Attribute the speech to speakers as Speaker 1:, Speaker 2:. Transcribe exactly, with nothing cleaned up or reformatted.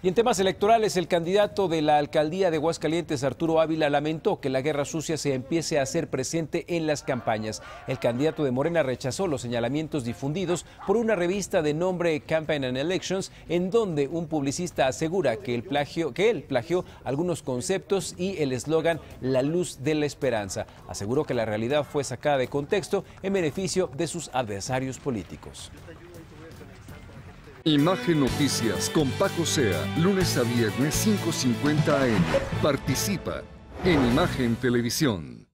Speaker 1: Y en temas electorales, el candidato de la alcaldía de Aguascalientes, Arturo Ávila, lamentó que la guerra sucia se empiece a hacer presente en las campañas. El candidato de Morena rechazó los señalamientos difundidos por una revista de nombre Campaign and Elections, en donde un publicista asegura que, el plagio, que él plagió algunos conceptos y el eslogan "La luz de la esperanza". Aseguró que la realidad fue sacada de contexto en beneficio de sus adversarios políticos.
Speaker 2: Imagen Noticias con Paco Sea, lunes a viernes cinco cincuenta a eme. Participa en Imagen Televisión.